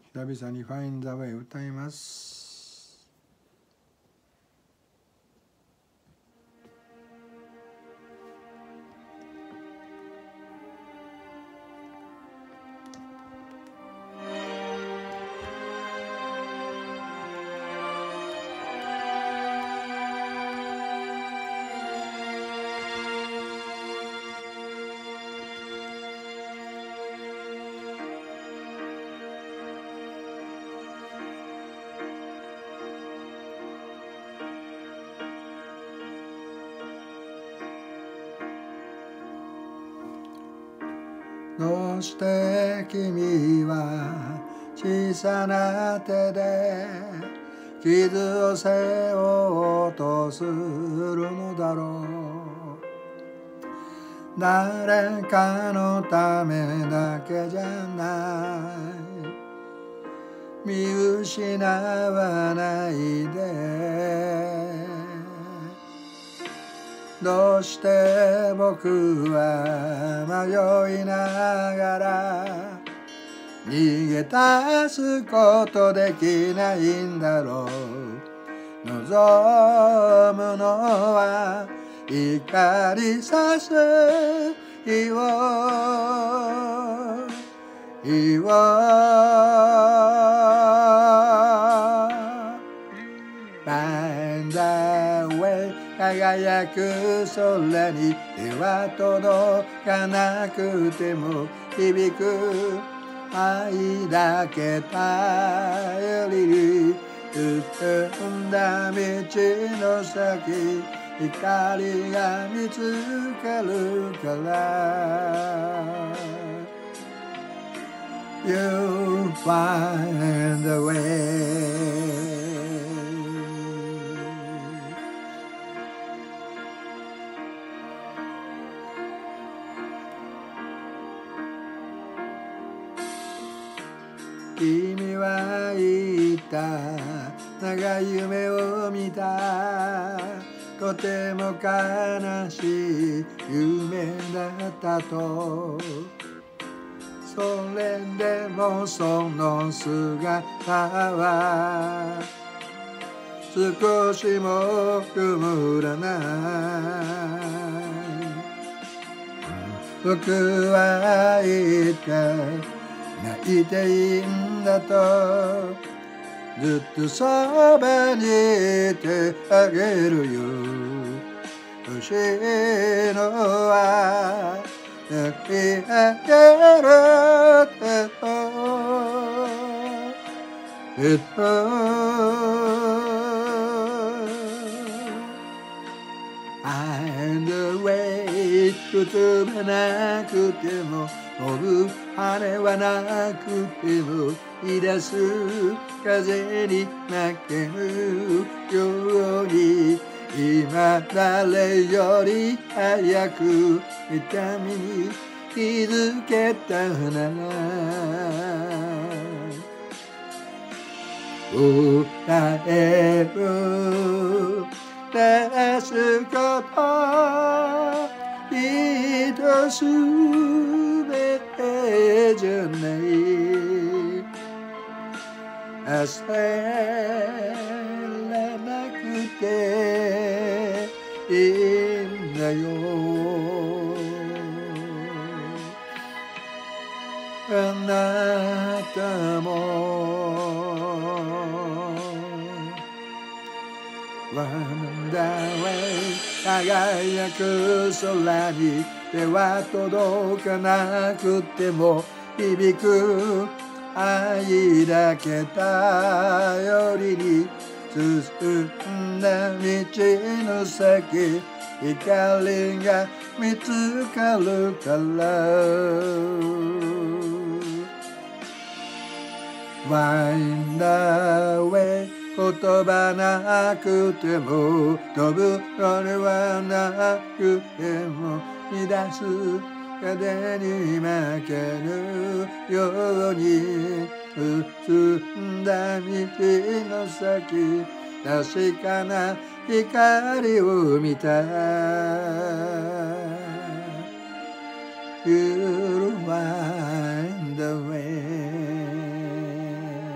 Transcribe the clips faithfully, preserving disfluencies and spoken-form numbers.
久々にファインザウェイ歌います。どうして君は小さな手で傷を背負おうとするのだろう。誰かのためだけじゃない見失わないで。どうして僕は迷いながら逃げ出すことできないんだろう。望むのは光さす日を日をFind the way輝く空に手は届かなくても響く愛だけ頼りに進んだ道の先光が見つかるから You find the way君は言った長い夢を見たとても悲しい夢だったとそれでもその姿は少しも曇らない僕は言った泣いていいんだとずっとそばにいてあげるよ欲しいのは泣きあげるってFind the way 言葉なくても飛ぶ羽はなくても言い出す風に負けぬように今誰より早く痛みに気づけたなら答えを出すこと愛すべてじゃない焦らなくていいんだよあなたもOne day 輝く空に手は届かなくても響く愛だけ頼りに進んだ道の先光が見つかるから Find the way言葉なくても飛ぶ鳥はなくても乱す風に負けぬように進んだ道の先確かな光を見た You'll find the way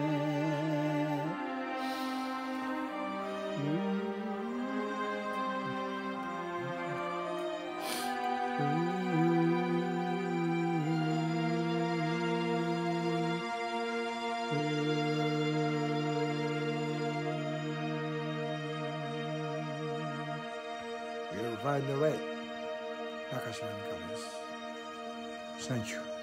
You'll find the way. 中島美嘉です。Thank you.